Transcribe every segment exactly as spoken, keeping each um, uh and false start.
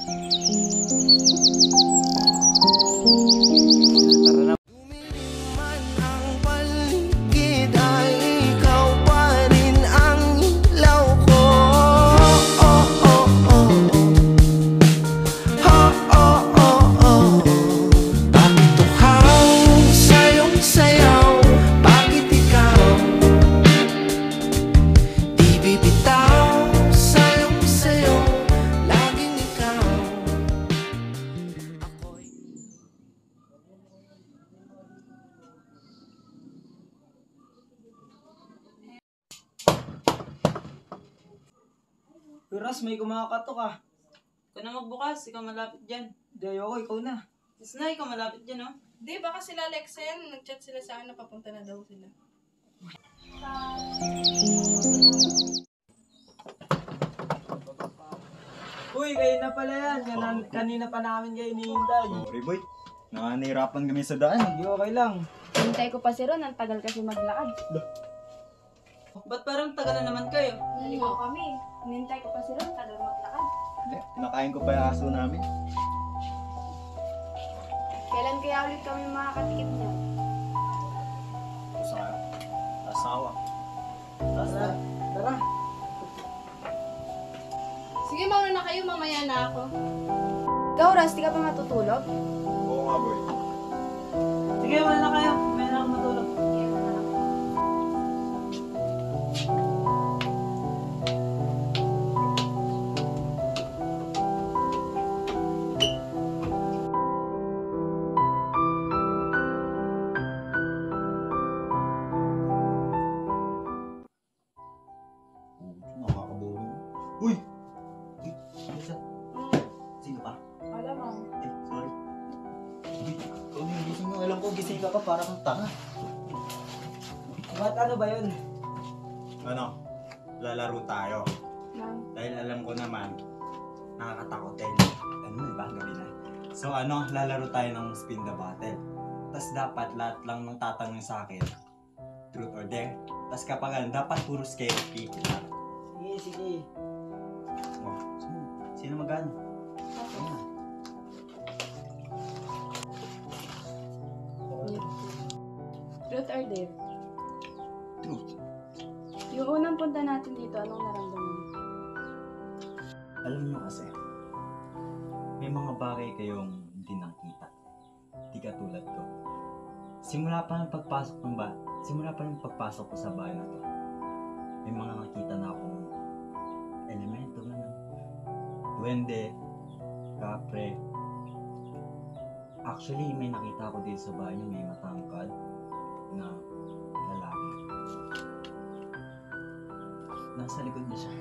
Ras, may kumakatok ah. Ikaw na magbukas, ikaw malapit dyan. Di ayoko, ikaw na. Yes na, ikaw malapit dyan, oh. Di, baka sila Lexen, nag-chat sila sa akin na papunta na daw sila. Uy, kayo na pala yan. Kanan, kanina pa namin kayo hinihintay. Sorry boy, nanganirapan kami sa daan. Hindi, okay lang. Hintay ko pa si Ron, ang tagal kasi maglakad. Ba't parang tagal na naman kayo? Naligaw kami. Hinintay ko pa si Ron, tagal maglakad. Pinakain ko pa yung aso namin. Kailan kaya ulit kami makakatikip niya? Sa asawa. Tara, tara. Sige, mauna na kayo, mamaya na ako. Ikaw, Ras, di ka pa matutulog? Oo nga boy. Sige, wala na kayo. May na akong matulog. Kaya na lang. Nakakaboring. Uy! Uy! Alisa. Sino ka? Alam mo. Eh, sorry. Uy, ikaw na yung gising mo. Alam ko gising ka pa para kang tanga. Ba't ano ba yun? Ano? Lalaro tayo. Nang. Dahil alam ko naman, nakakatakot eh. Ano ba? Gabi na. So ano, lalaro tayo ng spin the bottle. Tapos dapat lahat lang ng tatanong sa akin, truth or dare. Tapos kapag ano, dapat puro scary people lang. Sige, sige. Oh, sino, sino magano? Ayan. Truth or dare? Truth. Yung unang punta natin dito, anong naramdaman mo? Alam niyo kasi, may mga bagay kayong hindi nakita. Di katulad ko. Simula pa ng pagpasok ng ba, simula pa ng pagpasok ko sa bahay na to, may mga nakita na akong elemento na ng duwende, kapre. Actually, may nakita ko din sa bahay niyo, may matangkad na lalaki. Nasa likod niya siya.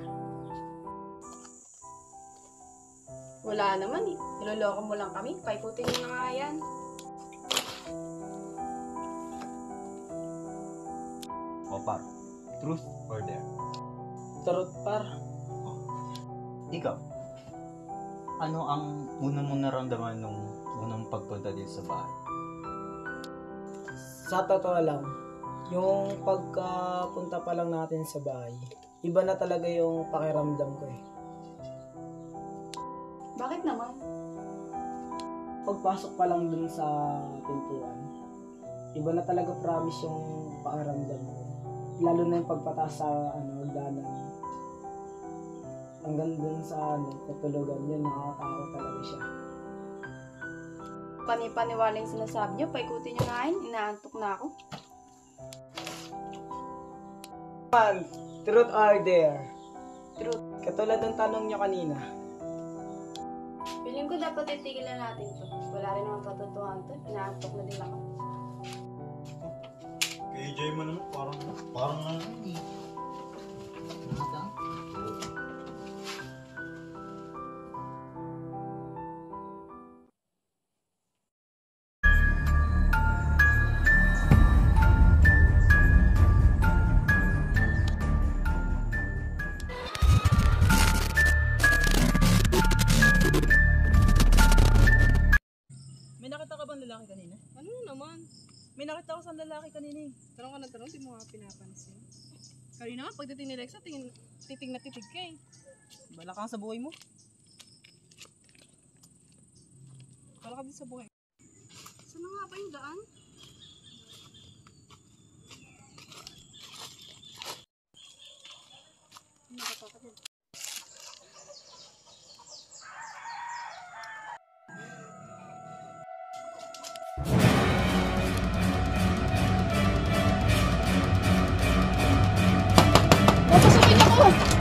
Wala naman eh. Niloloko mo lang kami. Paikutin mo na nga yan. O par, truth or dare? Tarot par. Ikaw, ano ang una mong naramdaman nung unang pagpunta dito sa bahay? Sa totoo lang, yung pagkapunta pa lang natin sa bahay, iba na talaga yung pakiramdam ko eh. Bakit naman? Pagpasok pa lang dun sa pintuan, iba na talaga promise yung pakiramdam ko. Lalo na yung pagpataas sa ano, hagdanan. Hanggang dun sa ano, katulugan yun, nakakatakot talaga siya. Panipaniwala yung sinasabi niyo, paikutin niyo nga yun, inaantok na ako. Man, truth or dare? Truth. Katulad ng tanong niyo kanina. Feeling ko dapat itigil na natin to. Wala rin naman patutuhan to, inaantok na din ako. K J mo naman, parang, parang ano eh. May nakita ka bang lalaki kanina? Ano naman? May nakita ko sa lalaki kanina eh. Tanong ka na tanong, di mo nga pinapansin. Kanina nga, pagdating ni Lexa, tingin, titig na titig ka eh. Bala ka sa buhay mo. Para ka din sa buhay. Saan na nga ba yung daan? Nakapakatid. Papasukin ako!